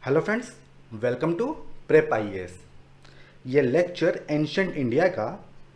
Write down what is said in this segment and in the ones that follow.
Hello friends, welcome to prep IAS. ये lecture ancient India का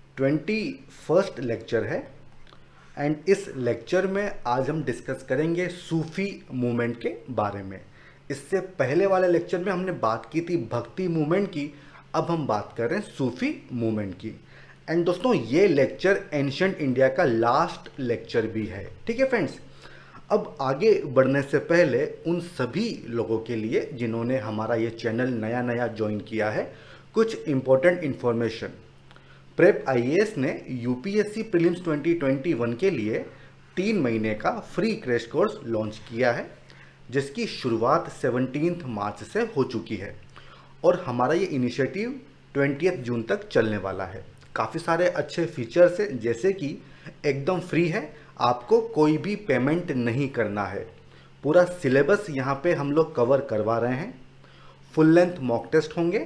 21st lecture है and इस लेक्चर में आज हम डिस्कस करेंगे सूफी मूवमेंट के बारे में। इससे पहले वाले लेक्चर में हमने बात की थी भक्ति मूवमेंट की, अब हम बात कर रहे हैं सूफी मूवमेंट की। एंड दोस्तों, ये लेक्चर एंशंट इंडिया का लास्ट लेक्चर भी है। ठीक है फ्रेंड्स, अब आगे बढ़ने से पहले उन सभी लोगों के लिए जिन्होंने हमारा ये चैनल नया ज्वाइन किया है, कुछ इम्पोर्टेंट इन्फॉर्मेशन। प्रेप आईएएस ने यूपीएससी प्रीलिम्स 2021 के लिए 3 महीने का फ्री क्रैश कोर्स लॉन्च किया है, जिसकी शुरुआत 17 मार्च से हो चुकी है और हमारा ये इनिशिएटिव 20 जून तक चलने वाला है। काफ़ी सारे अच्छे फीचर्स हैं, जैसे कि एकदम फ्री है, आपको कोई भी पेमेंट नहीं करना है। पूरा सिलेबस यहाँ पे हम लोग कवर करवा रहे हैं। फुल लेंथ मॉक टेस्ट होंगे,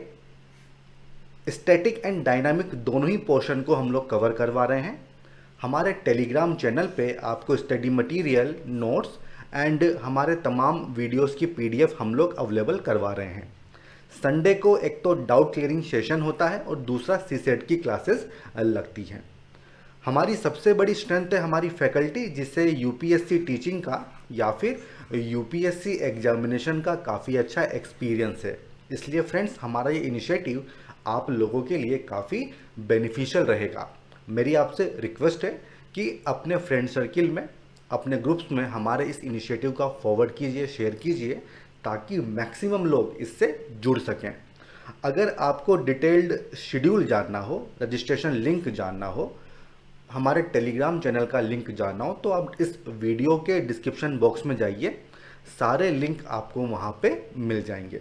स्टैटिक एंड डायनामिक दोनों ही पोर्शन को हम लोग कवर करवा रहे हैं। हमारे टेलीग्राम चैनल पे आपको स्टडी मटेरियल, नोट्स एंड हमारे तमाम वीडियोस की पीडीएफ हम लोग अवेलेबल करवा रहे हैं। संडे को एक तो डाउट क्लियरिंग सेशन होता है और दूसरा सीसेट की क्लासेस लगती हैं। हमारी सबसे बड़ी स्ट्रेंथ है हमारी फैकल्टी, जिससे यूपीएससी टीचिंग का या फिर यूपीएससी एग्जामिनेशन का काफ़ी अच्छा एक्सपीरियंस है। इसलिए फ्रेंड्स, हमारा ये इनिशिएटिव आप लोगों के लिए काफ़ी बेनिफिशियल रहेगा। मेरी आपसे रिक्वेस्ट है कि अपने फ्रेंड सर्किल में, अपने ग्रुप्स में हमारे इस इनिशिएटिव का फॉरवर्ड कीजिए, शेयर कीजिए, ताकि मैक्सिमम लोग इससे जुड़ सकें। अगर आपको डिटेल्ड शेड्यूल जानना हो, रजिस्ट्रेशन लिंक जानना हो, हमारे टेलीग्राम चैनल का लिंक जानना हो, तो आप इस वीडियो के डिस्क्रिप्शन बॉक्स में जाइए, सारे लिंक आपको वहाँ पे मिल जाएंगे।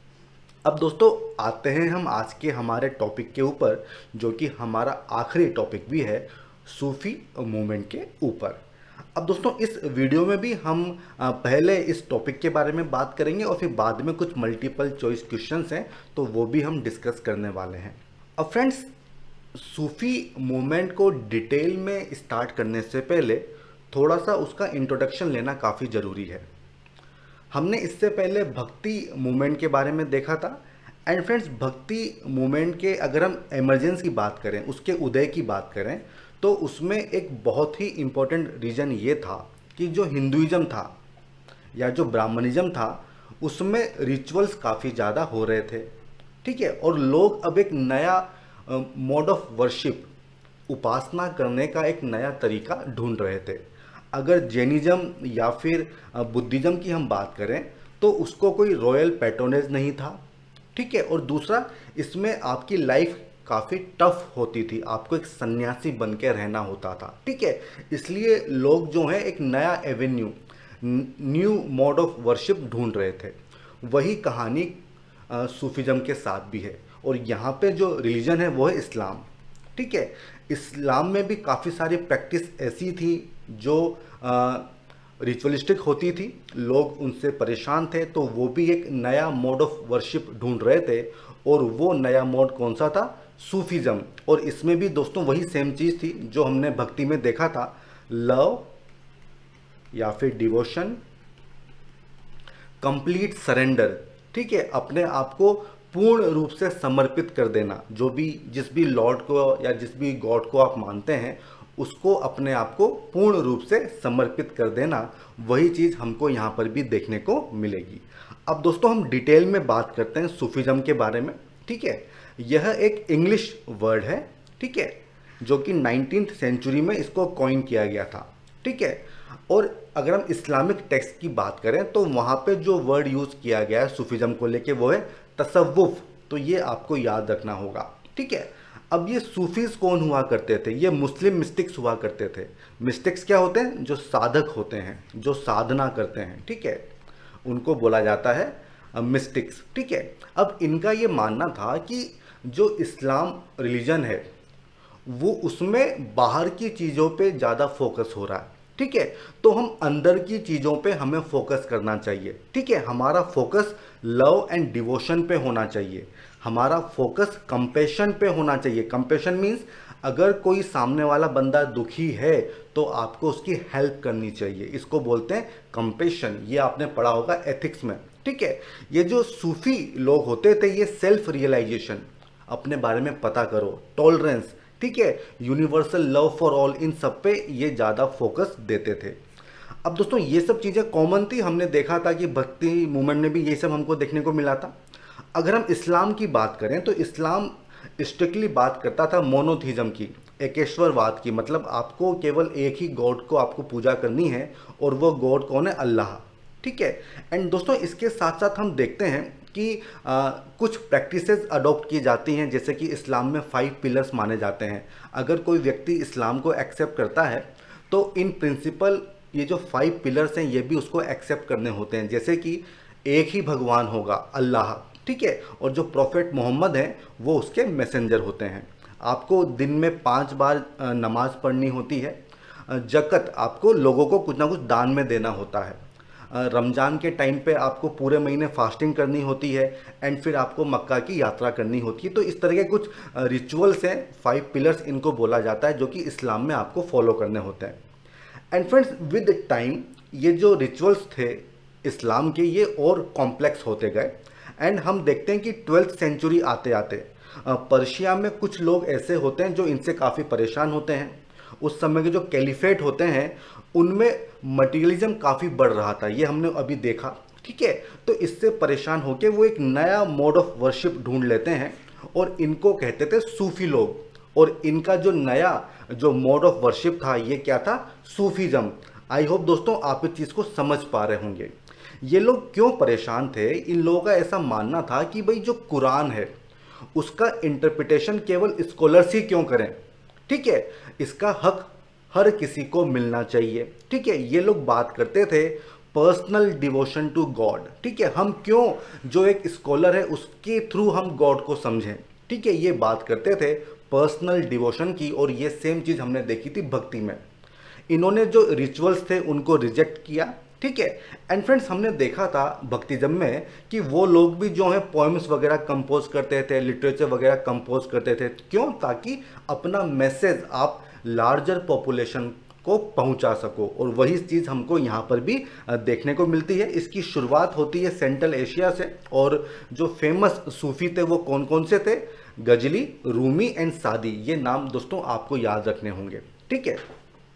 अब दोस्तों, आते हैं हम आज के हमारे टॉपिक के ऊपर, जो कि हमारा आखिरी टॉपिक भी है, सूफी मूवमेंट के ऊपर। अब दोस्तों, इस वीडियो में भी हम पहले इस टॉपिक के बारे में बात करेंगे और फिर बाद में कुछ मल्टीपल चॉइस क्वेश्चंस हैं, तो वो भी हम डिस्कस करने वाले हैं। अब फ्रेंड्स, सूफी मूवमेंट को डिटेल में स्टार्ट करने से पहले थोड़ा सा उसका इंट्रोडक्शन लेना काफ़ी ज़रूरी है। हमने इससे पहले भक्ति मूवमेंट के बारे में देखा था। एंड फ्रेंड्स, भक्ति मूवमेंट के अगर हम एमरजेंस की बात करें, उसके उदय की बात करें, तो उसमें एक बहुत ही इम्पोर्टेंट रीज़न ये था कि जो हिंदुइज़्म था या जो ब्राह्मणिज़्म था, उसमें रिचुअल्स काफ़ी ज़्यादा हो रहे थे। ठीक है, और लोग अब एक नया मोड ऑफ वर्शिप, उपासना करने का एक नया तरीका ढूंढ रहे थे। अगर जैनिज्म या फिर बुद्धिज्म की हम बात करें, तो उसको कोई रॉयल पैट्रोनेज नहीं था। ठीक है, और दूसरा, इसमें आपकी लाइफ काफ़ी टफ होती थी, आपको एक सन्यासी बन के रहना होता था। ठीक है, इसलिए लोग जो है एक नया avenue, new mode of worship ढूंढ रहे थे। वही कहानी सूफिज्म के साथ भी है, और यहाँ पे जो रिलीजन है वो है इस्लाम। ठीक है, इस्लाम में भी काफ़ी सारी प्रैक्टिस ऐसी थी जो रिचुअलिस्टिक होती थी, लोग उनसे परेशान थे, तो वो भी एक नया मोड ऑफ वर्शिप ढूंढ रहे थे। और वो नया मोड कौन सा था? सूफिज्म। और इसमें भी दोस्तों वही सेम चीज़ थी जो हमने भक्ति में देखा था, लव या फिर डिवोशन, कंप्लीट सरेंडर। ठीक है, अपने आप को पूर्ण रूप से समर्पित कर देना, जो भी जिस भी लॉर्ड को या जिस भी गॉड को आप मानते हैं, उसको अपने आप को पूर्ण रूप से समर्पित कर देना, वही चीज़ हमको यहाँ पर भी देखने को मिलेगी। अब दोस्तों, हम डिटेल में बात करते हैं सूफिज्म के बारे में। ठीक है, यह एक इंग्लिश वर्ड है। ठीक है, जो कि 19th सेंचुरी में इसको कॉइन किया गया था। ठीक है, और अगर हम इस्लामिक टेक्स्ट की बात करें, तो वहाँ पे जो वर्ड यूज़ किया गया है सूफिज्म को लेके, वो है तसव्वुफ। तो ये आपको याद रखना होगा। ठीक है, अब ये सूफीज कौन हुआ करते थे? ये मुस्लिम मिस्टिक्स हुआ करते थे। मिस्टिक्स क्या होते हैं? जो साधक होते हैं, जो साधना करते हैं। ठीक है, उनको बोला जाता है मिस्टिक्स। ठीक है, अब इनका ये मानना था कि जो इस्लाम रिलीजन है, वो उसमें बाहर की चीज़ों पे ज़्यादा फोकस हो रहा है। ठीक है, तो हम अंदर की चीज़ों पे हमें फोकस करना चाहिए। ठीक है, हमारा फोकस लव एंड डिवोशन पे होना चाहिए, हमारा फोकस कंपैशन पे होना चाहिए। कंपैशन मीन्स अगर कोई सामने वाला बंदा दुखी है तो आपको उसकी हेल्प करनी चाहिए, इसको बोलते हैं कंपेशन। ये आपने पढ़ा होगा एथिक्स में, ठीक है। ये जो सूफी लोग होते थे ये सेल्फ रियलाइजेशन, अपने बारे में पता करो, टॉलरेंस, ठीक है, यूनिवर्सल लव फॉर ऑल, इन सब पे ये ज़्यादा फोकस देते थे। अब दोस्तों ये सब चीज़ें कॉमन थी, हमने देखा था कि भक्ति मूवमेंट में भी ये सब हमको देखने को मिला था। अगर हम इस्लाम की बात करें तो इस्लाम स्ट्रिक्टली बात करता था मोनोथीज्म की, एकेश्वरवाद की, मतलब आपको केवल एक ही गॉड को आपको पूजा करनी है और वो गॉड कौन है? अल्लाह, ठीक है। एंड दोस्तों इसके साथ साथ हम देखते हैं कि कुछ प्रैक्टिसेस अडॉप्ट की जाती हैं, जैसे कि इस्लाम में 5 पिलर्स माने जाते हैं। अगर कोई व्यक्ति इस्लाम को एक्सेप्ट करता है तो इन प्रिंसिपल ये जो 5 पिलर्स हैं ये भी उसको एक्सेप्ट करने होते हैं, जैसे कि एक ही भगवान होगा, अल्लाह, ठीक है, और जो प्रॉफेट मोहम्मद हैं वो उसके मैसेंजर होते हैं। आपको दिन में 5 बार नमाज पढ़नी होती है। ज़कात आपको लोगों को कुछ ना कुछ दान में देना होता है। रमज़ान के टाइम पे आपको पूरे महीने फास्टिंग करनी होती है एंड फिर आपको मक्का की यात्रा करनी होती है। तो इस तरह के कुछ रिचुअल्स हैं, 5 पिलर्स इनको बोला जाता है, जो कि इस्लाम में आपको फॉलो करने होते हैं। एंड फ्रेंड्स विद टाइम ये जो रिचुअल्स थे इस्लाम के ये और कॉम्प्लेक्स होते गए एंड हम देखते हैं कि 12th सेंचुरी आते आते पर्शिया में कुछ लोग ऐसे होते हैं जो इनसे काफ़ी परेशान होते हैं। उस समय के जो कैलिफेट होते हैं उनमें मटीरियलिज्म काफ़ी बढ़ रहा था, ये हमने अभी देखा, ठीक है। तो इससे परेशान होकर वो एक नया मोड ऑफ वर्शिप ढूंढ लेते हैं और इनको कहते थे सूफी लोग। और इनका जो नया जो मोड ऑफ वर्शिप था ये क्या था? सूफीज़म। आई होप दोस्तों आप इस चीज़ को समझ पा रहे होंगे। ये लोग क्यों परेशान थे? इन लोगों का ऐसा मानना था कि भाई जो कुरान है उसका इंटरप्रिटेशन केवल स्कॉलर्स ही क्यों करें, ठीक है, इसका हक हर किसी को मिलना चाहिए, ठीक है। ये लोग बात करते थे पर्सनल डिवोशन टू गॉड, ठीक है, हम क्यों जो एक स्कॉलर है उसके थ्रू हम गॉड को समझें, ठीक है, ये बात करते थे पर्सनल डिवोशन की। और ये सेम चीज़ हमने देखी थी भक्ति में। इन्होंने जो रिचुअल्स थे उनको रिजेक्ट किया, ठीक है। एंड फ्रेंड्स हमने देखा था भक्तिज्म में कि वो लोग भी जो है पोएम्स वगैरह कंपोज करते थे, लिटरेचर वगैरह कंपोज करते थे, क्यों? ताकि अपना मैसेज आप लार्जर पॉपुलेशन को पहुंचा सको। और वही चीज़ हमको यहाँ पर भी देखने को मिलती है। इसकी शुरुआत होती है सेंट्रल एशिया से और जो फेमस सूफी थे वो कौन कौन से थे? गजली, रूमी एंड सादी, ये नाम दोस्तों आपको याद रखने होंगे, ठीक है।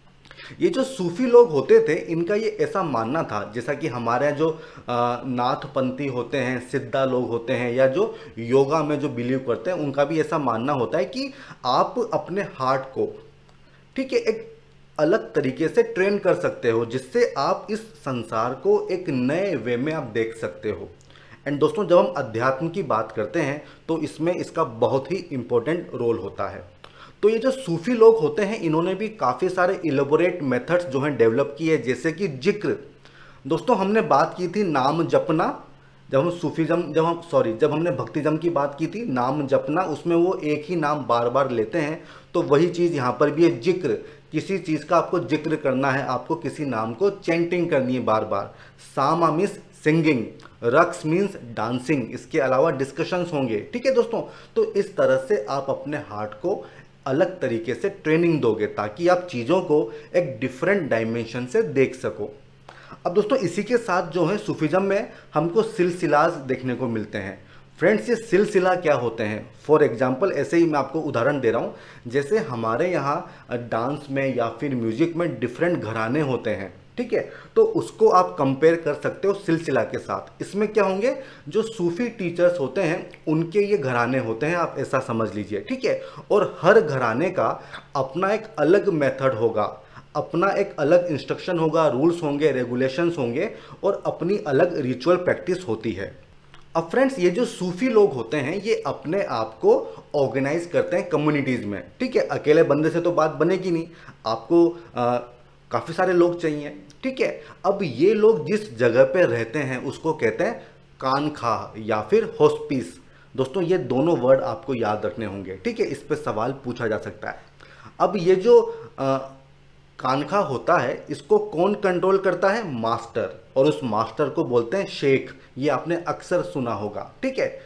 ये जो सूफी लोग होते थे इनका ये ऐसा मानना था, जैसा कि हमारे यहाँ जो नाथपंथी होते हैं, सिद्धा लोग होते हैं, या जो योगा में जो बिलीव करते हैं उनका भी ऐसा मानना होता है कि आप अपने हार्ट को, ठीक है, एक अलग तरीके से ट्रेन कर सकते हो जिससे आप इस संसार को एक नए वे में आप देख सकते हो। एंड दोस्तों जब हम अध्यात्म की बात करते हैं तो इसमें इसका बहुत ही इंपॉर्टेंट रोल होता है। तो ये जो सूफी लोग होते हैं इन्होंने भी काफ़ी सारे इलेबोरेट मेथड्स जो हैं डेवलप किए, जैसे कि जिक्र। दोस्तों हमने बात की थी नाम जपना, जब हमने भक्तिज्म की बात की थी, नाम जपना, उसमें वो एक ही नाम बार बार लेते हैं। तो वही चीज़ यहाँ पर भी है, जिक्र। किसी चीज़ का आपको जिक्र करना है, आपको किसी नाम को चैंटिंग करनी है बार बार। सामा मीन्स सिंगिंग, रक्स मीन्स डांसिंग, इसके अलावा डिस्कशंस होंगे, ठीक है दोस्तों। तो इस तरह से आप अपने हार्ट को अलग तरीके से ट्रेनिंग दोगे ताकि आप चीज़ों को एक डिफरेंट डायमेंशन से देख सको। अब दोस्तों इसी के साथ जो है सूफीज़म में हमको सिलसिलाज देखने को मिलते हैं। फ्रेंड्स ये सिलसिला क्या होते हैं? फॉर एग्जांपल ऐसे ही मैं आपको उदाहरण दे रहा हूँ, जैसे हमारे यहाँ डांस में या फिर म्यूजिक में डिफरेंट घराने होते हैं, ठीक है, तो उसको आप कंपेयर कर सकते हो सिलसिला के साथ। इसमें क्या होंगे? जो सूफी टीचर्स होते हैं उनके ये घराने होते हैं, आप ऐसा समझ लीजिए, ठीक है। और हर घराने का अपना एक अलग मेथड होगा, अपना एक अलग इंस्ट्रक्शन होगा, रूल्स होंगे, रेगुलेशंस होंगे और अपनी अलग रिचुअल प्रैक्टिस होती है। अब फ्रेंड्स ये जो सूफी लोग होते हैं ये अपने आप को ऑर्गेनाइज करते हैं कम्युनिटीज़ में, ठीक है। अकेले बंदे से तो बात बनेगी नहीं, आपको काफ़ी सारे लोग चाहिए, ठीक है। अब ये लोग जिस जगह पे रहते हैं उसको कहते हैं खानखाह या फिर हॉस्पिस। दोस्तों ये दोनों वर्ड आपको याद रखने होंगे, ठीक है, इस पे सवाल पूछा जा सकता है। अब ये जो खानखाह होता है इसको कौन कंट्रोल करता है? मास्टर, और उस मास्टर को बोलते हैं शेख। ये आपने अक्सर सुना होगा, ठीक है।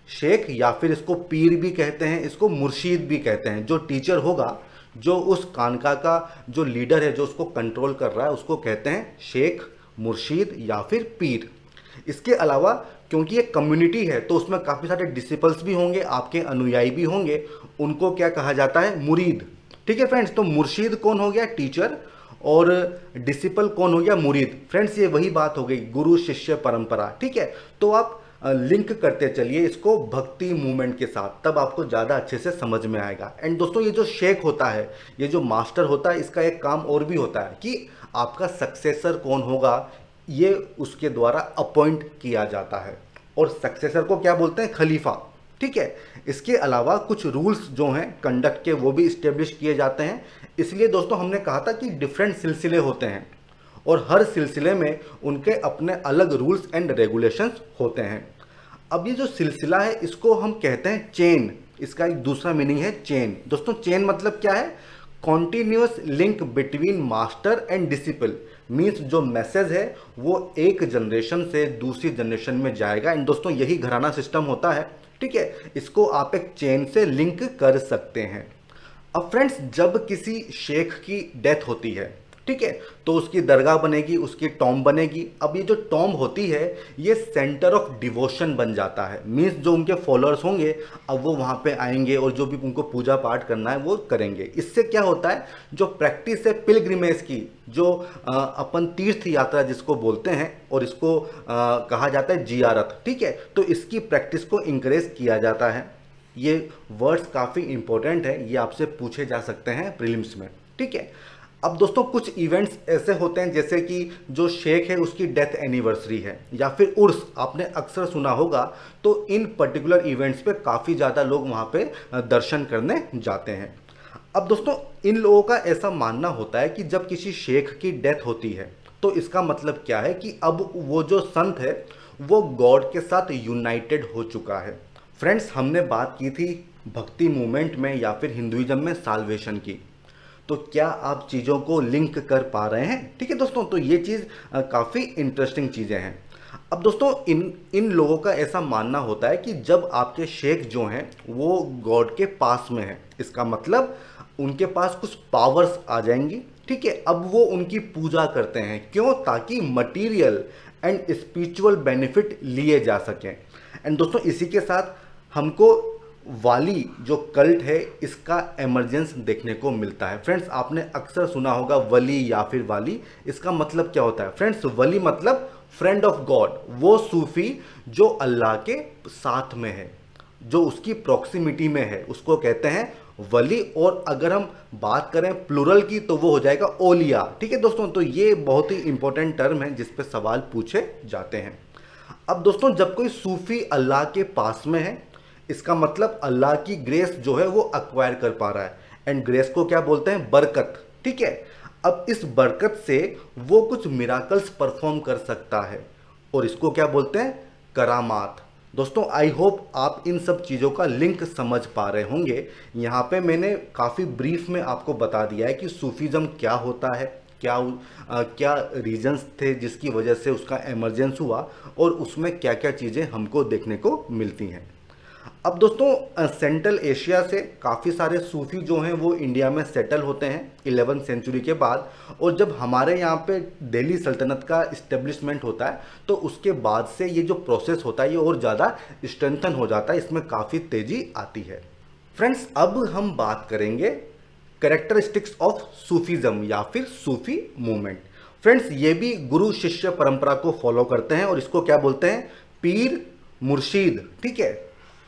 शेख या फिर इसको पीर भी कहते हैं, इसको मुर्शीद भी कहते हैं। जो टीचर होगा, जो उस खानका का जो लीडर है, जो उसको कंट्रोल कर रहा है, उसको कहते हैं शेख, मुर्शीद या फिर पीर। इसके अलावा क्योंकि ये कम्युनिटी है तो उसमें काफ़ी सारे डिसिपल्स भी होंगे, आपके अनुयायी भी होंगे, उनको क्या कहा जाता है? मुरीद। ठीक है फ्रेंड्स, तो मुर्शीद कौन हो गया? टीचर, और डिसिपल कौन हो गया? मुरीद। फ्रेंड्स ये वही बात हो गई, गुरु शिष्य परंपरा। ठीक है, तो आप लिंक करते चलिए इसको भक्ति मूवमेंट के साथ, तब आपको ज़्यादा अच्छे से समझ में आएगा। एंड दोस्तों ये जो शेख होता है, ये जो मास्टर होता है, इसका एक काम और भी होता है कि आपका सक्सेसर कौन होगा ये उसके द्वारा अपॉइंट किया जाता है, और सक्सेसर को क्या बोलते हैं? खलीफा। ठीक है, इसके अलावा कुछ रूल्स जो हैं कंडक्ट के वो भी इस्टेब्लिश किए जाते हैं। इसलिए दोस्तों हमने कहा था कि डिफरेंट सिलसिले होते हैं और हर सिलसिले में उनके अपने अलग रूल्स एंड रेगुलेशंस होते हैं। अब ये जो सिलसिला है इसको हम कहते हैं चेन। इसका एक दूसरा मीनिंग है चेन। दोस्तों चेन मतलब क्या है? Continuous link between master and disciple. Means जो मैसेज है वो एक जनरेशन से दूसरी जनरेशन में जाएगा। एंड दोस्तों यही घराना सिस्टम होता है। ठीक है, इसको आप एक चेन से लिंक कर सकते हैं। अब फ्रेंड्स जब किसी शेख की डेथ होती है, ठीक है, तो उसकी दरगाह बनेगी, उसकी टॉम्ब बनेगी। अब ये जो टॉम्ब होती है ये सेंटर ऑफ डिवोशन बन जाता है। मीन्स जो उनके फॉलोअर्स होंगे अब वो वहाँ पे आएंगे और जो भी उनको पूजा पाठ करना है वो करेंगे। इससे क्या होता है? जो प्रैक्टिस है पिलग्रिमेज की, जो अपन तीर्थ यात्रा जिसको बोलते हैं, और इसको कहा जाता है जियारत। ठीक है, तो इसकी प्रैक्टिस को इंकरेज किया जाता है। ये वर्ड्स काफ़ी इंपॉर्टेंट है, ये आपसे पूछे जा सकते हैं प्रीलिम्स में। ठीक है, अब दोस्तों कुछ इवेंट्स ऐसे होते हैं जैसे कि जो शेख है उसकी डेथ एनिवर्सरी है या फिर उर्स, आपने अक्सर सुना होगा, तो इन पर्टिकुलर इवेंट्स पे काफ़ी ज़्यादा लोग वहाँ पे दर्शन करने जाते हैं। अब दोस्तों इन लोगों का ऐसा मानना होता है कि जब किसी शेख की डेथ होती है तो इसका मतलब क्या है कि अब वो जो संत है वो गॉड के साथ यूनाइटेड हो चुका है। फ्रेंड्स हमने बात की थी भक्ति मूवमेंट में या फिर हिंदुइज्म में साल्वेशन की, तो क्या आप चीज़ों को लिंक कर पा रहे हैं? ठीक है दोस्तों, तो ये चीज़ काफ़ी इंटरेस्टिंग चीज़ें हैं। अब दोस्तों इन लोगों का ऐसा मानना होता है कि जब आपके शेख जो हैं वो गॉड के पास में हैं, इसका मतलब उनके पास कुछ पावर्स आ जाएंगी। ठीक है, अब वो उनकी पूजा करते हैं। क्यों? ताकि मटीरियल एंड स्पिरिचुअल बेनिफिट लिए जा सकें। एंड दोस्तों इसी के साथ हमको वाली जो कल्ट है इसका एमरजेंस देखने को मिलता है। फ्रेंड्स आपने अक्सर सुना होगा वली या फिर वाली, इसका मतलब क्या होता है? फ्रेंड्स वली मतलब फ्रेंड ऑफ गॉड, वो सूफी जो अल्लाह के साथ में है, जो उसकी प्रॉक्सिमिटी में है, उसको कहते हैं वली। और अगर हम बात करें प्लूरल की तो वो हो जाएगा ओलिया। ठीक है दोस्तों, तो ये बहुत ही इंपॉर्टेंट टर्म है जिस पे सवाल पूछे जाते हैं। अब दोस्तों जब कोई सूफी अल्लाह के पास में है, इसका मतलब अल्लाह की ग्रेस जो है वो अक्वायर कर पा रहा है। एंड ग्रेस को क्या बोलते हैं? बरकत। ठीक है, अब इस बरकत से वो कुछ मिराकल्स परफॉर्म कर सकता है और इसको क्या बोलते हैं? करामात। दोस्तों आई होप आप इन सब चीज़ों का लिंक समझ पा रहे होंगे। यहाँ पे मैंने काफ़ी ब्रीफ में आपको बता दिया है कि सूफीज़म क्या होता है, क्या रीजंस थे जिसकी वजह से उसका एमरजेंस हुआ, और उसमें क्या क्या चीज़ें हमको देखने को मिलती हैं। अब दोस्तों सेंट्रल एशिया से काफ़ी सारे सूफी जो हैं वो इंडिया में सेटल होते हैं 11वीं सेंचुरी के बाद, और जब हमारे यहाँ पे दिल्ली सल्तनत का इस्टेब्लिशमेंट होता है तो उसके बाद से ये जो प्रोसेस होता है ये और ज़्यादा स्ट्रेंथन हो जाता है, इसमें काफ़ी तेज़ी आती है। फ्रेंड्स अब हम बात करेंगे कैरेक्टरिस्टिक्स ऑफ सूफीज़म या फिर सूफी मूवमेंट। फ्रेंड्स ये भी गुरु शिष्य परंपरा को फॉलो करते हैं और इसको क्या बोलते हैं? पीर मुर्शीद। ठीक है,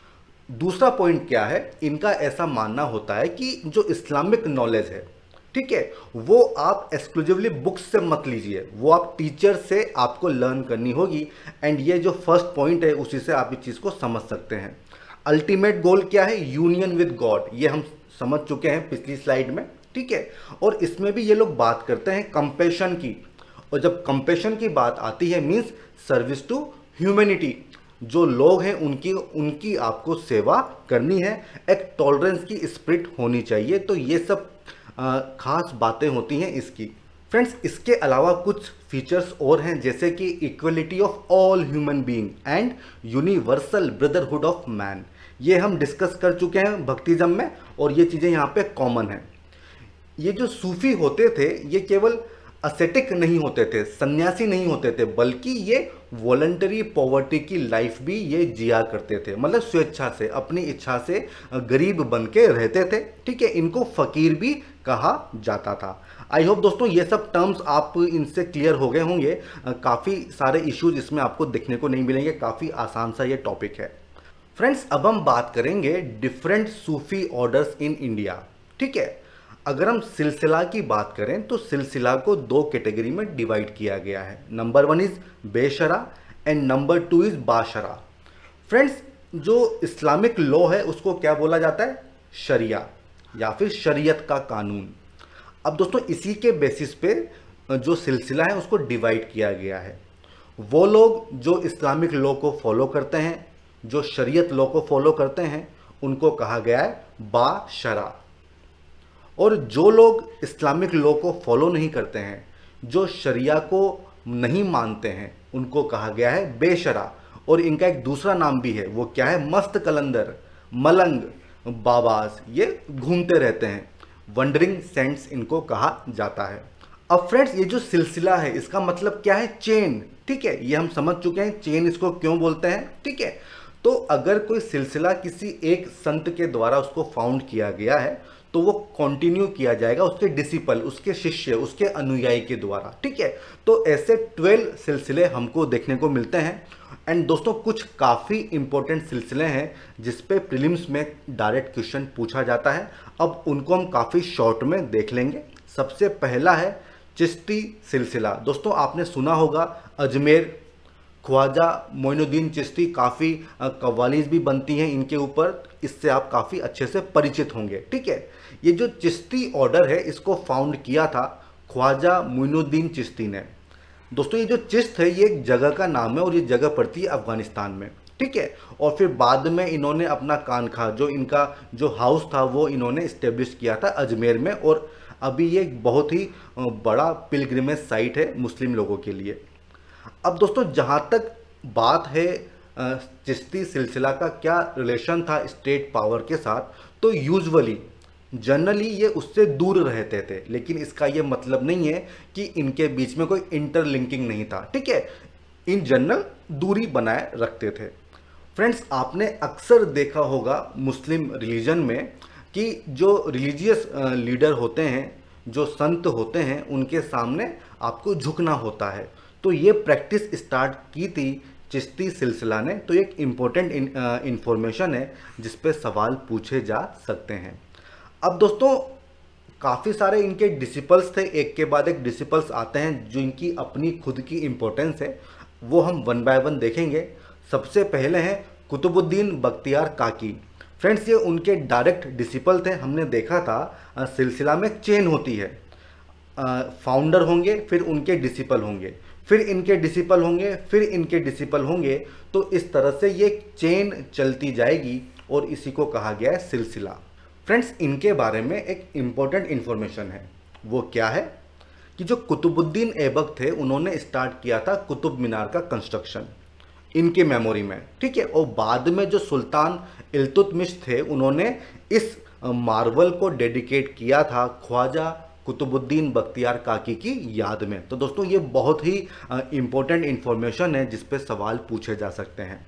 दूसरा पॉइंट क्या है? इनका ऐसा मानना होता है कि जो इस्लामिक नॉलेज है, ठीक है, वो आप एक्सक्लूसिवली बुक्स से मत लीजिए, वो आप टीचर से आपको लर्न करनी होगी। एंड ये जो फर्स्ट पॉइंट है उसी से आप इस चीज़ को समझ सकते हैं। अल्टीमेट गोल क्या है? यूनियन विद गॉड, ये हम समझ चुके हैं पिछली स्लाइड में। ठीक है, और इसमें भी ये लोग बात करते हैं कंपैशन की, और जब कंपैशन की बात आती है मीन्स सर्विस टू ह्यूमैनिटी, जो लोग हैं उनकी आपको सेवा करनी है, एक टॉलरेंस की स्पिरिट होनी चाहिए। तो ये सब खास बातें होती हैं इसकी। फ्रेंड्स इसके अलावा कुछ फीचर्स और हैं, जैसे कि equality of all human being and universal brotherhood of man. ये हम डिस्कस कर चुके हैं भक्तिज्म में और ये चीज़ें यहाँ पे कॉमन हैं। ये जो सूफी होते थे ये केवल असेटिक नहीं होते थे, सन्यासी नहीं होते थे, बल्कि ये वॉलंटरी पॉवर्टी की लाइफ भी ये जिया करते थे, मतलब स्वेच्छा से, अपनी इच्छा से गरीब बन के रहते थे। ठीक है, इनको फकीर भी कहा जाता था। आई होप दोस्तों ये सब टर्म्स आप इनसे क्लियर हो गए होंगे। काफ़ी सारे इश्यूज इसमें आपको देखने को नहीं मिलेंगे, काफ़ी आसान सा ये टॉपिक है। फ्रेंड्स अब हम बात करेंगे different Sufi orders in India. ठीक है, अगर हम सिलसिला की बात करें तो सिलसिला को दो कैटेगरी में डिवाइड किया गया है। नंबर 1 इज बेशरा एंड नंबर 2 इज बाशरा। फ्रेंड्स जो इस्लामिक लॉ है उसको क्या बोला जाता है? शरिया या फिर शरीयत का कानून। अब दोस्तों इसी के बेसिस पे जो सिलसिला है उसको डिवाइड किया गया है। वो लोग जो इस्लामिक लॉ को फॉलो करते हैं, जो शरीयत लॉ को फॉलो करते हैं, उनको कहा गया है बाशरा। और जो लोग इस्लामिक लॉ को फॉलो नहीं करते हैं, जो शरिया को नहीं मानते हैं, उनको कहा गया है बेशरा। और इनका एक दूसरा नाम भी है, वो क्या है? मस्त कलंदर, मलंग, बाबाज, ये घूमते रहते हैं, वंडरिंग सेंट्स इनको कहा जाता है। अब फ्रेंड्स ये जो सिलसिला है इसका मतलब क्या है? चेन। ठीक है, ये हम समझ चुके हैं चेन इसको क्यों बोलते हैं। ठीक है, तो अगर कोई सिलसिला किसी एक संत के द्वारा उसको फाउंड किया गया है तो वो कंटिन्यू किया जाएगा उसके डिसिपल, उसके शिष्य, उसके अनुयायी के द्वारा। ठीक है, तो ऐसे 12 सिलसिले हमको देखने को मिलते हैं। एंड दोस्तों कुछ काफ़ी इंपॉर्टेंट सिलसिले हैं जिस पे प्रीलिम्स में डायरेक्ट क्वेश्चन पूछा जाता है। अब उनको हम काफ़ी शॉर्ट में देख लेंगे। सबसे पहला है चिश्ती सिलसिला। दोस्तों आपने सुना होगा अजमेर ख्वाजा मोइनुद्दीन चिश्ती, काफ़ी कव्वालीज भी बनती हैं इनके ऊपर, इससे आप काफ़ी अच्छे से परिचित होंगे। ठीक है, ये जो चिश्ती ऑर्डर है इसको फाउंड किया था ख्वाजा मोइनुद्दीन चिश्ती ने। दोस्तों ये जो चिश्त है ये एक जगह का नाम है और ये जगह पड़ती है अफगानिस्तान में। ठीक है, और फिर बाद में इन्होंने अपना कानखा, जो इनका जो हाउस था, वो इन्होंने इस्टेब्लिश किया था अजमेर में। और अभी ये एक बहुत ही बड़ा पिलग्रिमेज साइट है मुस्लिम लोगों के लिए। अब दोस्तों जहाँ तक बात है चिश्ती सिलसिला का क्या रिलेशन था स्टेट पावर के साथ, तो यूजुअली जनरली ये उससे दूर रहते थे, लेकिन इसका ये मतलब नहीं है कि इनके बीच में कोई इंटरलिंकिंग नहीं था। ठीक है, इन जनरल दूरी बनाए रखते थे। फ्रेंड्स आपने अक्सर देखा होगा मुस्लिम रिलीजन में कि जो रिलीजियस लीडर होते हैं, जो संत होते हैं, उनके सामने आपको झुकना होता है। तो ये प्रैक्टिस स्टार्ट की थी चिश्ती सिलसिला ने। तो एक इम्पोर्टेंट इंफॉर्मेशन है जिस पे सवाल पूछे जा सकते हैं। अब दोस्तों काफ़ी सारे इनके डिसिपल्स थे, एक के बाद एक डिसिपल्स आते हैं जो इनकी अपनी खुद की इम्पोर्टेंस है, वो हम 1 बाय 1 देखेंगे। सबसे पहले हैं कुतुबुद्दीन बख्तियार काकी। फ्रेंड्स ये उनके डायरेक्ट डिसिपल थे। हमने देखा था सिलसिला में चेन होती है, फाउंडर होंगे, फिर उनके डिसिपल होंगे, फिर इनके डिसिपल होंगे, फिर इनके डिसिपल होंगे। तो इस तरह से ये चेन चलती जाएगी और इसी को कहा गया है सिलसिला। फ्रेंड्स इनके बारे में एक इम्पॉर्टेंट इन्फॉर्मेशन है, वो क्या है कि जो कुतुबुद्दीन ऐबक थे उन्होंने स्टार्ट किया था कुतुब मीनार का कंस्ट्रक्शन इनके मेमोरी में। ठीक है, और बाद में जो सुल्तान इल्तुतमिश थे उन्होंने इस मार्वल को डेडिकेट किया था ख्वाजा कुतुबुद्दीन बख्तियार काकी की याद में। तो दोस्तों ये बहुत ही इम्पोर्टेंट इन्फॉर्मेशन है जिस पे सवाल पूछे जा सकते हैं।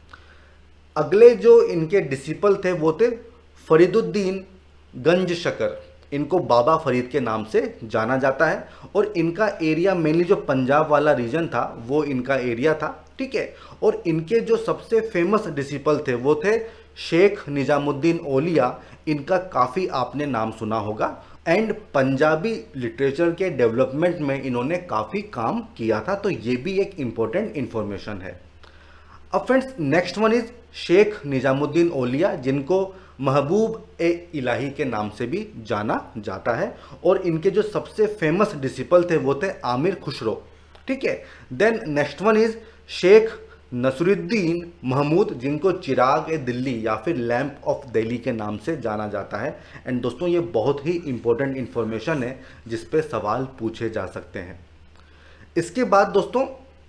अगले जो इनके डिसिपल थे वो थे फरीदुद्दीन गंज शकर। इनको बाबा फरीद के नाम से जाना जाता है और इनका एरिया मेनली जो पंजाब वाला रीजन था वो इनका एरिया था। ठीक है, और इनके जो सबसे फेमस डिसिपल थे वो थे शेख निजामुद्दीन औलिया। इनका काफ़ी आपने नाम सुना होगा एंड पंजाबी लिटरेचर के डेवलपमेंट में इन्होंने काफ़ी काम किया था। तो ये भी एक इम्पोर्टेंट इन्फॉर्मेशन है। अब friends next one is Sheikh Nizamuddin Auliya, जिनको महबूब ए इलाही के नाम से भी जाना जाता है। और इनके जो सबसे फेमस डिसिपल थे वो थे आमिर खुसरो। ठीक है, then next one is Sheikh Nasiruddin Mahmud, जिनको चिराग ए दिल्ली या फिर लैंप ऑफ दिल्ली के नाम से जाना जाता है। एंड दोस्तों ये बहुत ही इंपॉर्टेंट इंफॉर्मेशन है जिस पे सवाल पूछे जा सकते हैं। इसके बाद दोस्तों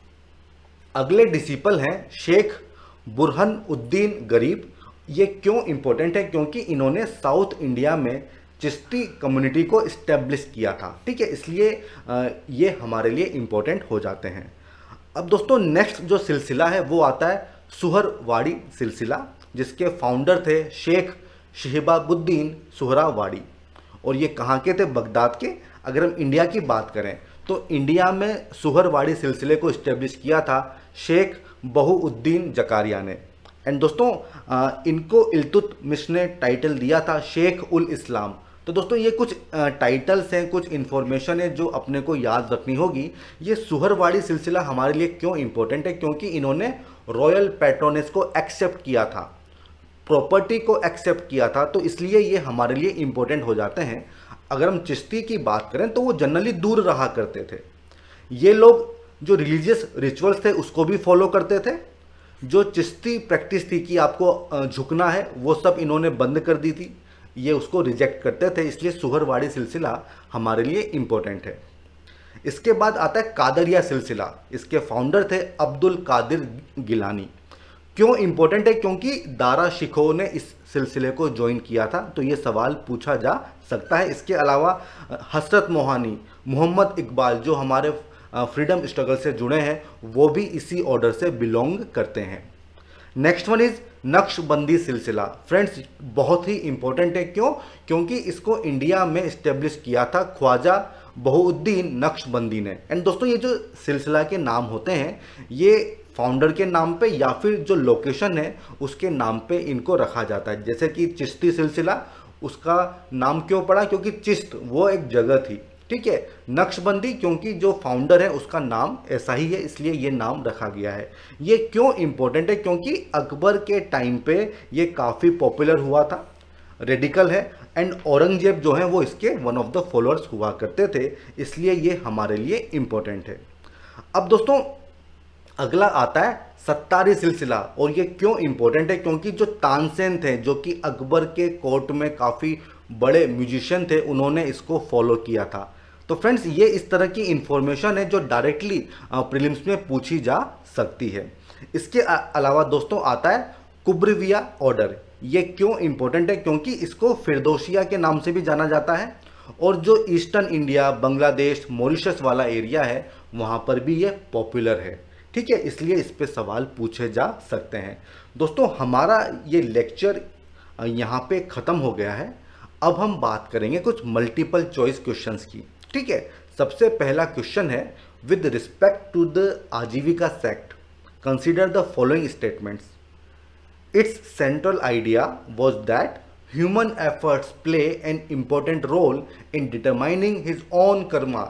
अगले डिसिपल हैं शेख बुरहानुद्दीन गरीब। ये क्यों इंपॉर्टेंट है? क्योंकि इन्होंने साउथ इंडिया में चिश्ती कम्युनिटी को इस्टेब्लिश किया था, ठीक है, इसलिए ये हमारे लिए इंपॉर्टेंट हो जाते हैं। अब दोस्तों नेक्स्ट जो सिलसिला है वो आता है सुहरवाड़ी सिलसिला, जिसके फाउंडर थे शेख शहबाबुद्दीन सुहरावाड़ी, और ये कहाँ के थे? बगदाद के। अगर हम इंडिया की बात करें तो इंडिया में सुहरवाड़ी सिलसिले को इस्टेब्लिश किया था शेख बहुउद्दीन जकारिया ने। एंड दोस्तों इनको इल्तुतमिश ने टाइटल दिया था शेख उल इस्लाम। तो दोस्तों ये कुछ टाइटल्स हैं, कुछ इन्फॉर्मेशन है जो अपने को याद रखनी होगी। ये सुहरवाड़ी सिलसिला हमारे लिए क्यों इंपॉर्टेंट है? क्योंकि इन्होंने रॉयल पैट्रोनेज को एक्सेप्ट किया था, प्रॉपर्टी को एक्सेप्ट किया था, तो इसलिए ये हमारे लिए इंपॉर्टेंट हो जाते हैं। अगर हम चिश्ती की बात करें तो वो जनरली दूर रहा करते थे। ये लोग जो रिलीजियस रिचुअल्स थे उसको भी फॉलो करते थे। जो चिश्ती प्रैक्टिस थी कि आपको झुकना है, वो सब इन्होंने बंद कर दी थी, ये उसको रिजेक्ट करते थे, इसलिए सुहरवाड़ी सिलसिला हमारे लिए इंपॉर्टेंट है। इसके बाद आता है कादरिया सिलसिला। इसके फाउंडर थे अब्दुल कादिर गिलानी। क्यों इंपॉर्टेंट है? क्योंकि दारा शिकोह ने इस सिलसिले को ज्वाइन किया था, तो ये सवाल पूछा जा सकता है। इसके अलावा हसरत मोहानी, मोहम्मद इकबाल जो हमारे फ्रीडम स्ट्रगल से जुड़े हैं, वो भी इसी ऑर्डर से बिलोंग करते हैं। नेक्स्ट वन इज नक्शबंदी सिलसिला। फ्रेंड्स बहुत ही इंपॉर्टेंट है। क्यों? क्योंकि इसको इंडिया में इस्टेब्लिश किया था ख्वाजा बहुउद्दीन नक्शबंदी ने। एंड दोस्तों ये जो सिलसिला के नाम होते हैं ये फाउंडर के नाम पे या फिर जो लोकेशन है उसके नाम पे इनको रखा जाता है। जैसे कि चिश्ती सिलसिला, उसका नाम क्यों पड़ा? क्योंकि चिश्त वो एक जगह थी, ठीक है। नक्शबंदी क्योंकि जो फाउंडर है उसका नाम ऐसा ही है, इसलिए ये नाम रखा गया है। ये क्यों इंपॉर्टेंट है? क्योंकि अकबर के टाइम पे ये काफ़ी पॉपुलर हुआ था, रेडिकल है, एंड औरंगजेब जो है वो इसके वन ऑफ द फॉलोअर्स हुआ करते थे, इसलिए ये हमारे लिए इंपॉर्टेंट है। अब दोस्तों अगला आता है सत्तारी सिलसिला, और ये क्यों इंपॉर्टेंट है? क्योंकि जो तानसेन थे जो कि अकबर के कोर्ट में काफ़ी बड़े म्यूजिशियन थे, उन्होंने इसको फॉलो किया था। तो फ्रेंड्स ये इस तरह की इंफॉर्मेशन है जो डायरेक्टली प्रीलिम्स में पूछी जा सकती है। इसके अलावा दोस्तों आता है कुब्रविया ऑर्डर। ये क्यों इंपॉर्टेंट है? क्योंकि इसको फिरदौसिया के नाम से भी जाना जाता है, और जो ईस्टर्न इंडिया, बांग्लादेश, मॉरिशस वाला एरिया है वहाँ पर भी ये पॉपुलर है, ठीक है, इसलिए इस पे सवाल पूछे जा सकते हैं। दोस्तों हमारा ये लेक्चर यहाँ पे ख़त्म हो गया है। अब हम बात करेंगे कुछ मल्टीपल चॉइस क्वेश्चंस की, ठीक है। सबसे पहला क्वेश्चन है, with respect to the Ajivika sect consider the following statements. Its central idea was that human efforts play an important role in determining his own karma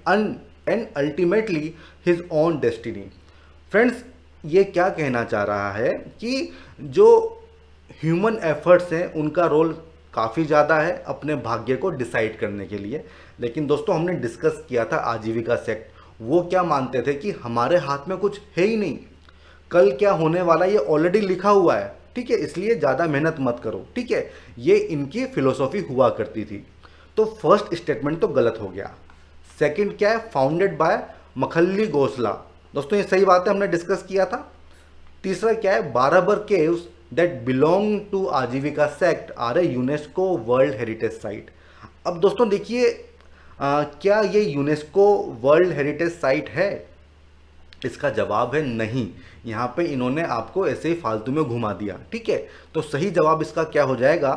and ultimately his own destiny. Friends ये क्या कहना चाह रहा है कि जो human efforts हैं उनका रोल काफ़ी ज़्यादा है अपने भाग्य को डिसाइड करने के लिए। लेकिन दोस्तों हमने डिस्कस किया था आजीविका सेक्ट, वो क्या मानते थे कि हमारे हाथ में कुछ है ही नहीं, कल क्या होने वाला ये ऑलरेडी लिखा हुआ है, ठीक है, इसलिए ज़्यादा मेहनत मत करो, ठीक है, ये इनकी फिलोसॉफी हुआ करती थी। तो फर्स्ट स्टेटमेंट तो गलत हो गया। सेकंड क्या है? Founded by Makkhali Gosala. दोस्तों ये सही बात है, हमने डिस्कस किया था। तीसरा क्या है? Barabar caves that belong to Ajivika sect are a UNESCO world heritage site. अब दोस्तों देखिए क्या ये यूनेस्को वर्ल्ड हेरिटेज साइट है? इसका जवाब है नहीं। यहाँ पे इन्होंने आपको ऐसे ही फालतू में घुमा दिया, ठीक है। तो सही जवाब इसका क्या हो जाएगा?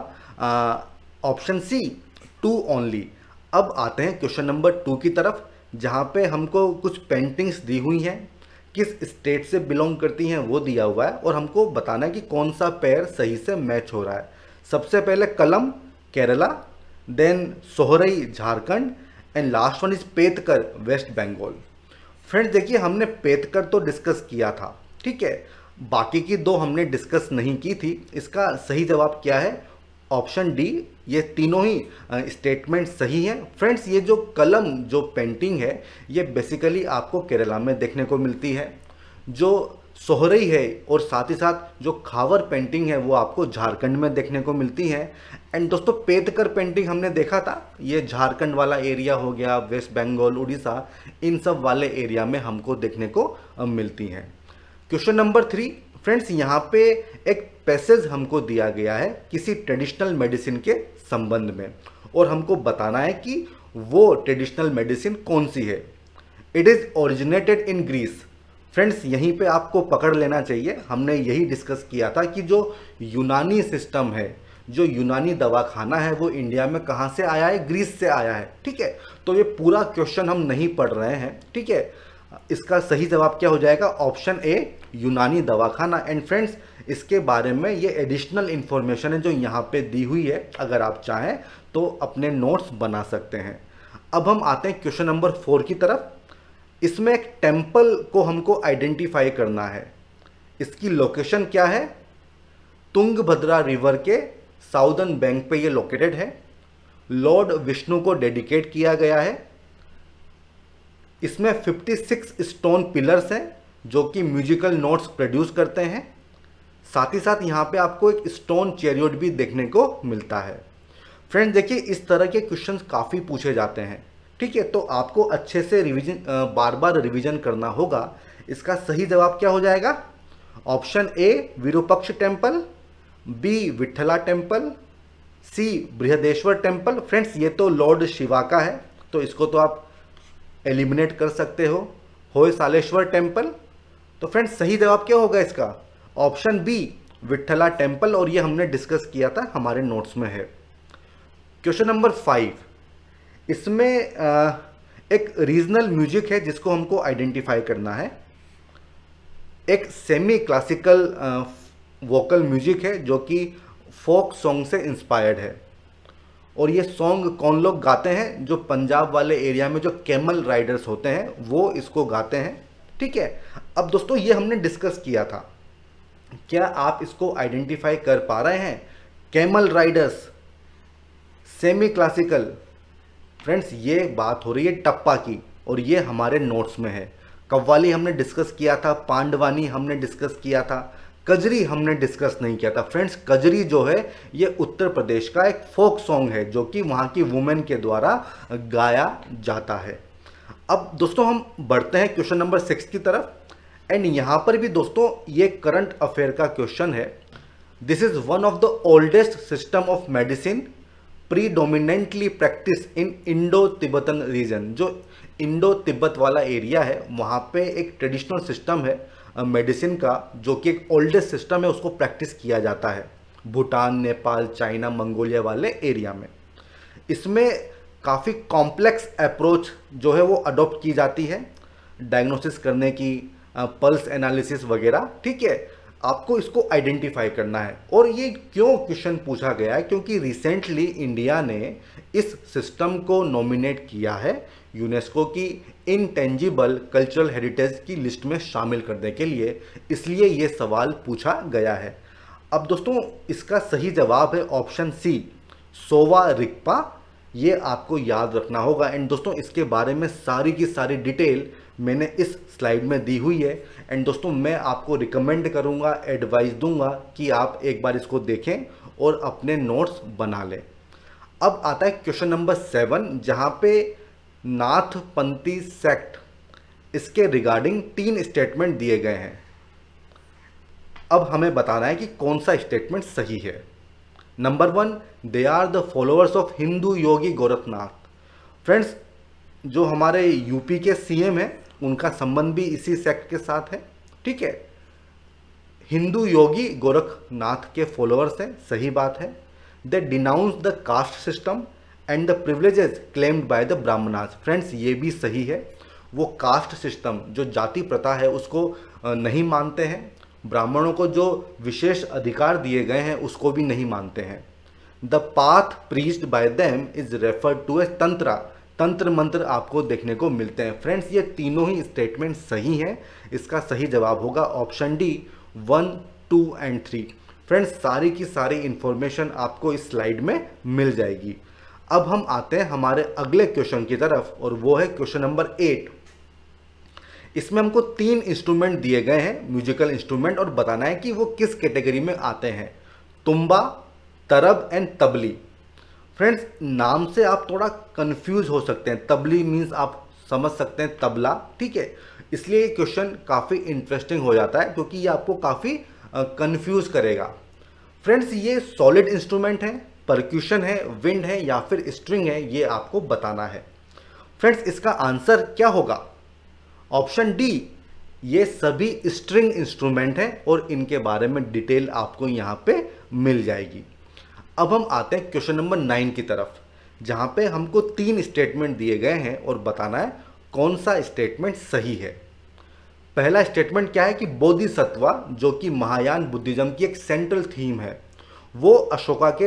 Option C, 2 only. अब आते हैं क्वेश्चन नंबर 2 की तरफ, जहाँ पे हमको कुछ पेंटिंग्स दी हुई हैं, किस स्टेट से बिलोंग करती हैं वो दिया हुआ है, और हमको बताना है कि कौन सा पेयर सही से मैच हो रहा है। सबसे पहले Kalam Kerala, then Sohrai Jharkhand, and last one is Paitkar West Bengal. Friends देखिए हमने पेतकर तो डिस्कस किया था, ठीक है, बाकी की 2 हमने डिस्कस नहीं की थी। इसका सही जवाब क्या है? Option D. ये तीनों ही स्टेटमेंट सही हैं। फ्रेंड्स ये जो कलम जो पेंटिंग है ये बेसिकली आपको केरला में देखने को मिलती है। जो सोहरई है और साथ ही साथ जो खावर पेंटिंग है वो आपको झारखंड में देखने को मिलती है। एंड दोस्तों पेतकर पेंटिंग हमने देखा था, ये झारखंड वाला एरिया हो गया, वेस्ट बंगाल, उड़ीसा, इन सब वाले एरिया में हमको देखने को मिलती हैं। क्वेश्चन नंबर 3 फ्रेंड्स, यहाँ पे एक पैसेज हमको दिया गया है किसी ट्रेडिशनल मेडिसिन के संबंध में और हमको बताना है कि वो ट्रेडिशनल मेडिसिन कौन सी है। It is originated in Greece. Friends यहीं पे आपको पकड़ लेना चाहिए, हमने यही डिस्कस किया था कि जो यूनानी सिस्टम है, जो यूनानी दवाखाना है, वो इंडिया में कहाँ से आया है? ग्रीस से आया है। ठीक है, तो ये पूरा क्वेश्चन हम नहीं पढ़ रहे हैं। ठीक है, इसका सही जवाब क्या हो जाएगा? ऑप्शन ए, यूनानी दवाखाना। एंड फ्रेंड्स इसके बारे में ये एडिशनल इंफॉर्मेशन है जो यहाँ पे दी हुई है, अगर आप चाहें तो अपने नोट्स बना सकते हैं। अब हम आते हैं क्वेश्चन नंबर 4 की तरफ। इसमें एक टेम्पल को हमको आइडेंटिफाई करना है। इसकी लोकेशन क्या है? तुंगभद्रा रिवर के साउदर्न बैंक पे ये लोकेटेड है। लॉर्ड विष्णु को डेडिकेट किया गया है। इसमें 56 स्टोन पिलर्स हैं जो कि म्यूजिकल नोट्स प्रोड्यूस करते हैं। साथ ही साथ यहाँ पे आपको एक स्टोन चैरियट भी देखने को मिलता है। फ्रेंड्स देखिए, इस तरह के क्वेश्चंस काफ़ी पूछे जाते हैं। ठीक है, तो आपको अच्छे से बार बार रिवीजन करना होगा। इसका सही जवाब क्या हो जाएगा? Option A, Virupaksha temple, B, Vitthala temple, C, Brihadeeswara temple. Friends ये तो लॉर्ड शिवा का है, तो इसको तो आप एलिमिनेट कर सकते हो। होयसालेश्वर टेम्पल। तो फ्रेंड्स सही जवाब क्या होगा इसका? ऑप्शन बी, विठला टेम्पल, और ये हमने डिस्कस किया था, हमारे नोट्स में है। क्वेश्चन नंबर 5, इसमें एक रीजनल म्यूजिक है जिसको हमको आइडेंटिफाई करना है। एक सेमी क्लासिकल वोकल म्यूजिक है जो कि फोक सॉन्ग से इंस्पायर्ड है, और ये सॉन्ग कौन लोग गाते हैं? जो पंजाब वाले एरिया में जो कैमल राइडर्स होते हैं वो इसको गाते हैं। ठीक है, अब दोस्तों ये हमने डिस्कस किया था, क्या आप इसको आइडेंटिफाई कर पा रहे हैं? Camel riders, semi classical. Friends ये बात हो रही है टप्पा की, और ये हमारे नोट्स में है। कव्वाली हमने डिस्कस किया था, पांडवानी हमने डिस्कस किया था, कजरी हमने डिस्कस नहीं किया था। फ्रेंड्स कजरी जो है ये उत्तर प्रदेश का एक फोक सॉन्ग है जो कि वहाँ की वुमेन के द्वारा गाया जाता है। अब दोस्तों हम बढ़ते हैं क्वेश्चन नंबर 6 की तरफ। एंड यहाँ पर भी दोस्तों ये करंट अफेयर का क्वेश्चन है। This is one of the oldest system of medicine predominantly practice in Indo Tibetan region. जो इंडो तिब्बत वाला एरिया है वहाँ पे एक ट्रेडिशनल सिस्टम है मेडिसिन का, जो कि एक ओल्डेस्ट सिस्टम है, उसको प्रैक्टिस किया जाता है भूटान, नेपाल, चाइना, मंगोलिया वाले एरिया में। इसमें काफ़ी कॉम्प्लेक्स अप्रोच जो है वो अडॉप्ट की जाती है डायग्नोसिस करने की, पल्स एनालिसिस वगैरह। ठीक है, आपको इसको आइडेंटिफाई करना है। और ये क्यों क्वेश्चन पूछा गया है? क्योंकि रिसेंटली इंडिया ने इस सिस्टम को नॉमिनेट किया है यूनेस्को की इनटेंजिबल कल्चरल हेरिटेज की लिस्ट में शामिल करने के लिए, इसलिए ये सवाल पूछा गया है। अब दोस्तों इसका सही जवाब है ऑप्शन सी, सोवा रिगपा। ये आपको याद रखना होगा। एंड दोस्तों इसके बारे में सारी की सारी डिटेल मैंने इस स्लाइड में दी हुई है। एंड दोस्तों मैं आपको रिकमेंड करूंगा, एडवाइस दूंगा कि आप एक बार इसको देखें और अपने नोट्स बना लें। अब आता है क्वेश्चन नंबर 7, जहां पे नाथपंथी सेक्ट, इसके रिगार्डिंग 3 स्टेटमेंट दिए गए हैं। अब हमें बताना है कि कौन सा स्टेटमेंट सही है। Number 1, they are the followers of Hindu yogi Gorakhnath. Friends जो हमारे यूपी के सीएम हैं उनका संबंध भी इसी सेक्ट के साथ है। ठीक है, हिंदू योगी गोरखनाथ के फॉलोअर्स हैं, सही बात है। They denounce the caste system and the privileges claimed by the Brahmanas. Friends ये भी सही है, वो कास्ट सिस्टम जो जाति प्रथा है उसको नहीं मानते हैं, ब्राह्मणों को जो विशेष अधिकार दिए गए हैं उसको भी नहीं मानते हैं। The path preached by them is referred to a tantra. तंत्र मंत्र आपको देखने को मिलते हैं। फ्रेंड्स ये तीनों ही स्टेटमेंट सही हैं। इसका सही जवाब होगा ऑप्शन डी, 1, 2 एंड 3। फ्रेंड्स सारी की सारी इंफॉर्मेशन आपको इस स्लाइड में मिल जाएगी। अब हम आते हैं हमारे अगले क्वेश्चन की तरफ, और वो है क्वेश्चन नंबर 8। इसमें हमको 3 इंस्ट्रूमेंट दिए गए हैं, म्यूजिकल इंस्ट्रूमेंट, और बताना है कि वो किस कैटेगरी में आते हैं। तुम्बा, तरब एंड तबली। फ्रेंड्स, नाम से आप थोड़ा कंफ्यूज हो सकते हैं। तबली मीन्स आप समझ सकते हैं तबला, ठीक है। इसलिए ये क्वेश्चन काफ़ी इंटरेस्टिंग हो जाता है क्योंकि ये आपको काफ़ी कंफ्यूज करेगा। फ्रेंड्स, ये सॉलिड इंस्ट्रूमेंट है, परक्यूशन है, विंड है या फिर स्ट्रिंग है, ये आपको बताना है। फ्रेंड्स, इसका आंसर क्या होगा? ऑप्शन डी, ये सभी स्ट्रिंग इंस्ट्रूमेंट हैं और इनके बारे में डिटेल आपको यहाँ पे मिल जाएगी। अब हम आते हैं क्वेश्चन नंबर 9 की तरफ, जहाँ पे हमको 3 स्टेटमेंट दिए गए हैं और बताना है कौन सा स्टेटमेंट सही है। पहला स्टेटमेंट क्या है कि बोधिसत्वा, जो कि महायान बुद्धिज्म की एक सेंट्रल थीम है, वो अशोका के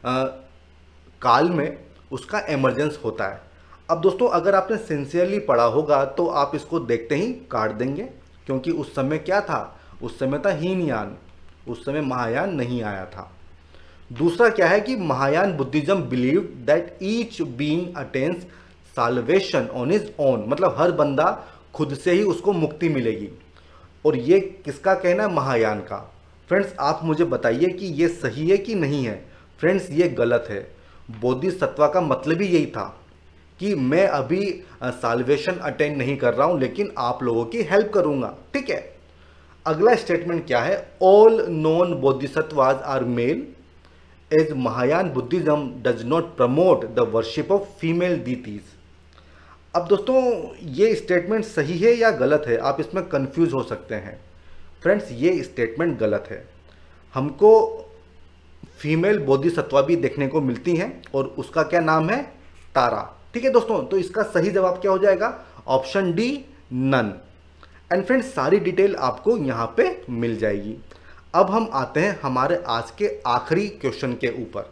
काल में उसका एमर्जेंस होता है। अब दोस्तों, अगर आपने सिंसियरली पढ़ा होगा तो आप इसको देखते ही काट देंगे, क्योंकि उस समय क्या था? उस समय था हीनयान, उस समय महायान नहीं आया था। दूसरा क्या है कि Mahayana Buddhism believe that each being attains salvation on his own, मतलब हर बंदा खुद से ही उसको मुक्ति मिलेगी। और ये किसका कहना है? महायान का। फ्रेंड्स, आप मुझे बताइए कि ये सही है कि नहीं है। फ्रेंड्स, ये गलत है। बोधिसत्वा का मतलब ही यही था कि मैं अभी साल्वेशन अटेन नहीं कर रहा हूं, लेकिन आप लोगों की हेल्प करूंगा, ठीक है। अगला स्टेटमेंट क्या है? All non Bodhisattvas are male as Mahayana Buddhism does not promote the worship of female deities. अब दोस्तों, ये स्टेटमेंट सही है या गलत है? आप इसमें कंफ्यूज हो सकते हैं। फ्रेंड्स, ये स्टेटमेंट गलत है। हमको फीमेल बोधिसत्वा भी देखने को मिलती हैं और उसका क्या नाम है? तारा, ठीक है दोस्तों। तो इसका सही जवाब क्या हो जाएगा? Option D, none. And friends, सारी डिटेल आपको यहाँ पे मिल जाएगी। अब हम आते हैं हमारे आज के आखिरी क्वेश्चन के ऊपर,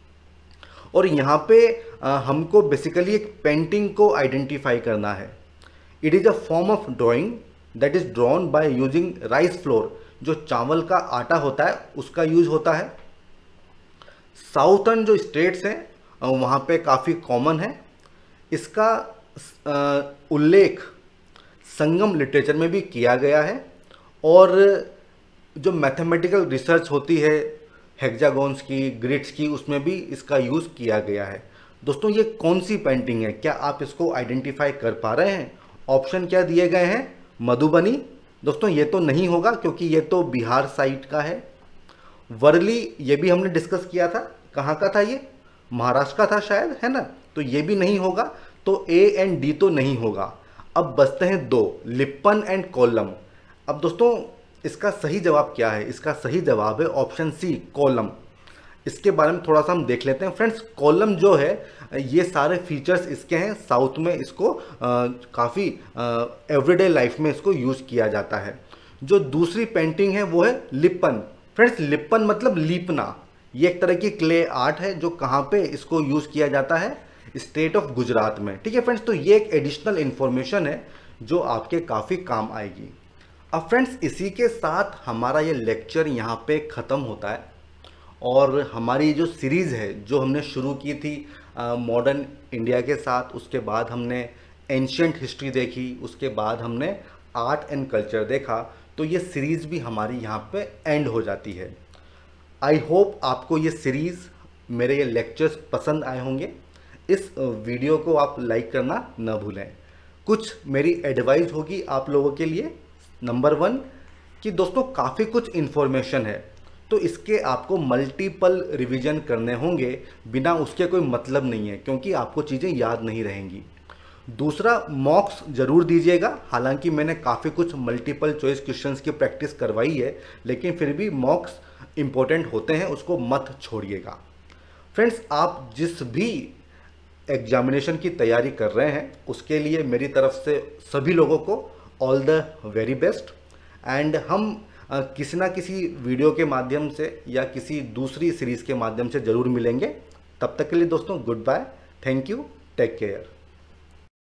और यहाँ पे हमको बेसिकली एक पेंटिंग को आइडेंटिफाई करना है। It is a form of drawing that is drawn by using rice flour, जो चावल का आटा होता है उसका यूज होता है। साउथर्न जो स्टेट्स हैं वहाँ पे काफ़ी कॉमन है। इसका उल्लेख संगम लिटरेचर में भी किया गया है, और जो मैथमेटिकल रिसर्च होती है हेक्सागोन्स की, ग्रिड्स की, उसमें भी इसका यूज़ किया गया है। दोस्तों, ये कौन सी पेंटिंग है? क्या आप इसको आइडेंटिफाई कर पा रहे हैं? ऑप्शन क्या दिए गए हैं? मधुबनी। दोस्तों, ये तो नहीं होगा क्योंकि ये तो बिहार साइड का है। वर्ली, ये भी हमने डिस्कस किया था, कहाँ का था ये? महाराष्ट्र का था शायद, है ना। तो ये भी नहीं होगा, तो ए एंड डी तो नहीं होगा। अब बचते हैं 2, लिप्पन एंड कोल्लम। अब दोस्तों, इसका सही जवाब क्या है? इसका सही जवाब है ऑप्शन सी, कोल्लम। इसके बारे में थोड़ा सा हम देख लेते हैं। फ्रेंड्स, कोल्लम जो है, ये सारे फीचर्स इसके हैं। साउथ में इसको काफ़ी एवरीडे लाइफ में इसको यूज़ किया जाता है। जो दूसरी पेंटिंग है वो है लिप्पन। फ्रेंड्स, लिप्पन मतलब लीपना। ये एक तरह की क्ले आर्ट है जो कहाँ पे इसको यूज़ किया जाता है? स्टेट ऑफ गुजरात में, ठीक है फ्रेंड्स। तो ये एक एडिशनल इन्फॉर्मेशन है जो आपके काफ़ी काम आएगी। अब फ्रेंड्स, इसी के साथ हमारा ये लेक्चर यहाँ पे ख़त्म होता है, और हमारी जो सीरीज़ है जो हमने शुरू की थी मॉडर्न इंडिया के साथ, उसके बाद हमने एंशियंट हिस्ट्री देखी, उसके बाद हमने आर्ट एंड कल्चर देखा, तो ये सीरीज़ भी हमारी यहाँ पे एंड हो जाती है। आई होप आपको ये सीरीज़, मेरे ये लेक्चर्स पसंद आए होंगे। इस वीडियो को आप लाइक करना न भूलें। कुछ मेरी एडवाइस होगी आप लोगों के लिए। नंबर 1 कि दोस्तों, काफ़ी कुछ इन्फॉर्मेशन है, तो इसके आपको मल्टीपल रिवीजन करने होंगे, बिना उसके कोई मतलब नहीं है, क्योंकि आपको चीज़ें याद नहीं रहेंगी। दूसरा, मॉक्स ज़रूर दीजिएगा। हालांकि मैंने काफ़ी कुछ मल्टीपल चॉइस क्वेश्चंस की प्रैक्टिस करवाई है, लेकिन फिर भी मॉक्स इम्पोर्टेंट होते हैं, उसको मत छोड़िएगा। फ्रेंड्स, आप जिस भी एग्जामिनेशन की तैयारी कर रहे हैं, उसके लिए मेरी तरफ से सभी लोगों को all the very best. And हम किसी ना किसी वीडियो के माध्यम से या किसी दूसरी सीरीज़ के माध्यम से ज़रूर मिलेंगे। तब तक के लिए दोस्तों, good bye, thank you, take care.